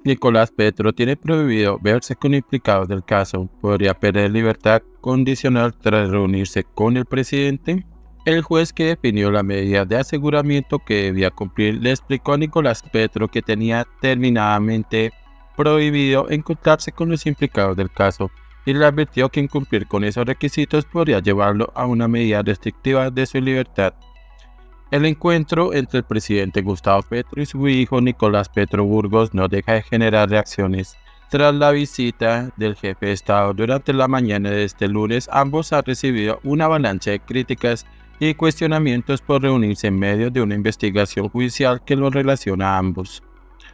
Nicolás Petro tiene prohibido verse con implicados del caso. ¿Podría perder libertad condicional tras reunirse con el presidente? El juez que definió la medida de aseguramiento que debía cumplir le explicó a Nicolás Petro que tenía terminantemente prohibido encontrarse con los implicados del caso y le advirtió que incumplir con esos requisitos podría llevarlo a una medida restrictiva de su libertad. El encuentro entre el presidente Gustavo Petro y su hijo Nicolás Petro Burgos no deja de generar reacciones. Tras la visita del jefe de Estado durante la mañana de este lunes, ambos han recibido una avalancha de críticas y cuestionamientos por reunirse en medio de una investigación judicial que los relaciona a ambos.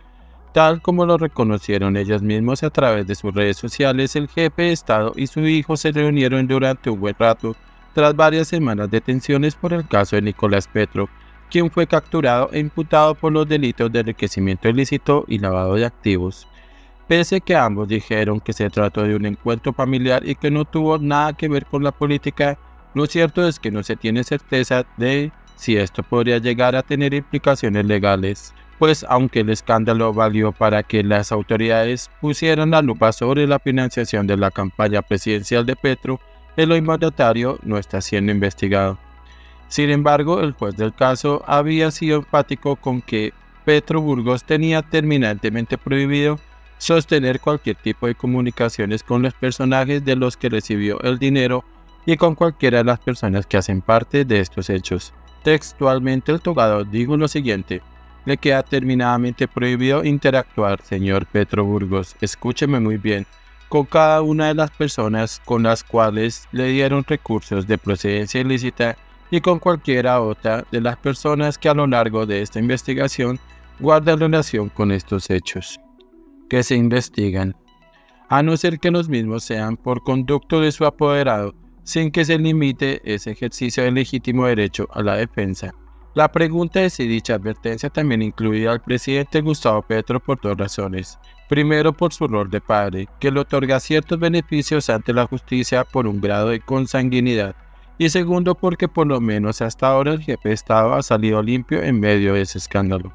Tal como lo reconocieron ellos mismos a través de sus redes sociales, el jefe de Estado y su hijo se reunieron durante un buen rato tras varias semanas de tensiones por el caso de Nicolás Petro, quien fue capturado e imputado por los delitos de enriquecimiento ilícito y lavado de activos. Pese a que ambos dijeron que se trató de un encuentro familiar y que no tuvo nada que ver con la política, lo cierto es que no se tiene certeza de si esto podría llegar a tener implicaciones legales, pues aunque el escándalo valió para que las autoridades pusieran la lupa sobre la financiación de la campaña presidencial de Petro, el hoy mandatario no está siendo investigado. Sin embargo, el juez del caso había sido enfático con que Petro Burgos tenía terminantemente prohibido sostener cualquier tipo de comunicaciones con los personajes de los que recibió el dinero y con cualquiera de las personas que hacen parte de estos hechos. Textualmente el togado dijo lo siguiente: le queda terminantemente prohibido interactuar, señor Petro Burgos, escúcheme muy bien, con cada una de las personas con las cuales le dieron recursos de procedencia ilícita y con cualquiera otra de las personas que a lo largo de esta investigación guardan relación con estos hechos que se investigan, a no ser que los mismos sean por conducto de su apoderado, sin que se limite ese ejercicio del legítimo derecho a la defensa. La pregunta es si dicha advertencia también incluía al presidente Gustavo Petro por dos razones. Primero, por su rol de padre, que le otorga ciertos beneficios ante la justicia por un grado de consanguinidad. Y segundo, porque por lo menos hasta ahora el jefe de Estado ha salido limpio en medio de ese escándalo.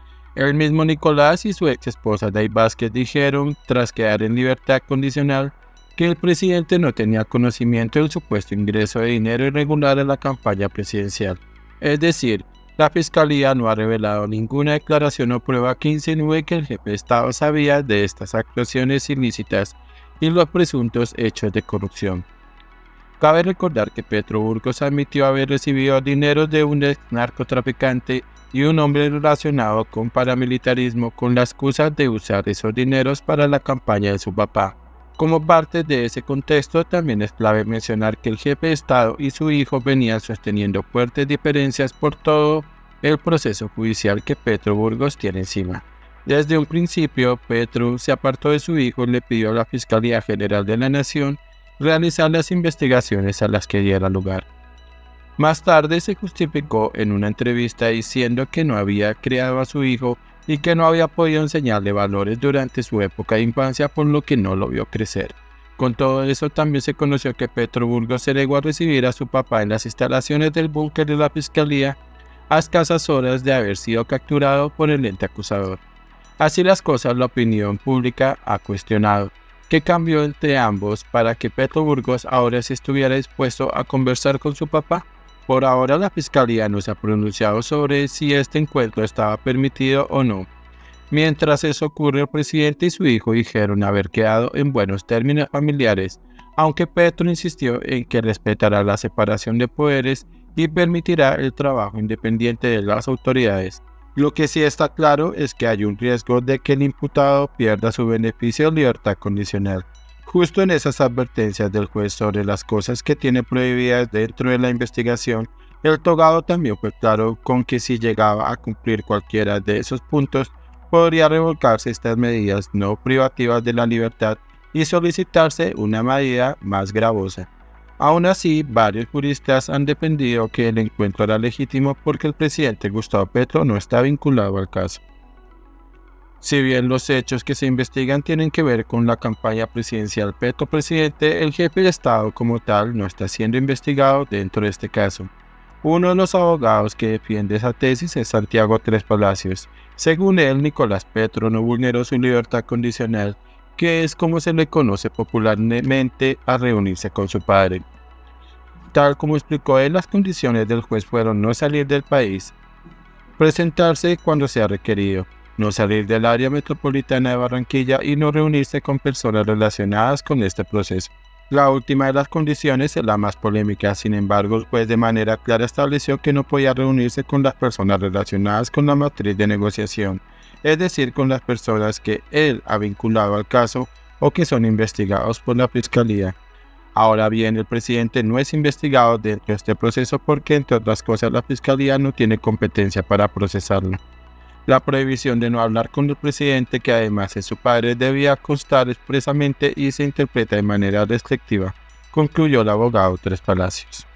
El mismo Nicolás y su ex esposa Day Vázquez dijeron, tras quedar en libertad condicional, que el presidente no tenía conocimiento del supuesto ingreso de dinero irregular a la campaña presidencial. Es decir, la Fiscalía no ha revelado ninguna declaración o prueba que insinúe que el jefe de Estado sabía de estas actuaciones ilícitas y los presuntos hechos de corrupción. Cabe recordar que Petro Burgos admitió haber recibido dinero de un ex narcotraficante y un hombre relacionado con paramilitarismo con la excusa de usar esos dineros para la campaña de su papá. Como parte de ese contexto, también es clave mencionar que el jefe de Estado y su hijo venían sosteniendo fuertes diferencias por todo el proceso judicial que Petro Burgos tiene encima. Desde un principio, Petro se apartó de su hijo y le pidió a la Fiscalía General de la Nación realizar las investigaciones a las que diera lugar. Más tarde se justificó en una entrevista diciendo que no había criado a su hijo y que no había podido enseñarle valores durante su época de infancia, por lo que no lo vio crecer. Con todo eso, también se conoció que Petro Burgos se negó a recibir a su papá en las instalaciones del búnker de la Fiscalía a escasas horas de haber sido capturado por el ente acusador. Así las cosas, la opinión pública ha cuestionado qué cambió entre ambos para que Petro Burgos ahora sí estuviera dispuesto a conversar con su papá. Por ahora la Fiscalía no se ha pronunciado sobre si este encuentro estaba permitido o no. Mientras eso ocurre, el presidente y su hijo dijeron haber quedado en buenos términos familiares, aunque Petro insistió en que respetará la separación de poderes y permitirá el trabajo independiente de las autoridades. Lo que sí está claro es que hay un riesgo de que el imputado pierda su beneficio de libertad condicional. Justo en esas advertencias del juez sobre las cosas que tiene prohibidas dentro de la investigación, el togado también fue claro con que si llegaba a cumplir cualquiera de esos puntos, podría revocarse estas medidas no privativas de la libertad y solicitarse una medida más gravosa. Aún así, varios juristas han defendido que el encuentro era legítimo porque el presidente Gustavo Petro no está vinculado al caso. Si bien los hechos que se investigan tienen que ver con la campaña presidencial Petro-presidente, el jefe de Estado como tal no está siendo investigado dentro de este caso. Uno de los abogados que defiende esa tesis es Santiago Tres Palacios. Según él, Nicolás Petro no vulneró su libertad condicional, que es como se le conoce popularmente a reunirse con su padre. Tal como explicó él, las condiciones del juez fueron no salir del país, presentarse cuando sea requerido, no salir del área metropolitana de Barranquilla y no reunirse con personas relacionadas con este proceso. La última de las condiciones es la más polémica, sin embargo, el juez de manera clara estableció que no podía reunirse con las personas relacionadas con la matriz de negociación, es decir, con las personas que él ha vinculado al caso o que son investigados por la Fiscalía. Ahora bien, el presidente no es investigado dentro de este proceso porque, entre otras cosas, la Fiscalía no tiene competencia para procesarlo. La prohibición de no hablar con el presidente, que además es su padre, debía constar expresamente y se interpreta de manera restrictiva, concluyó el abogado Tres Palacios.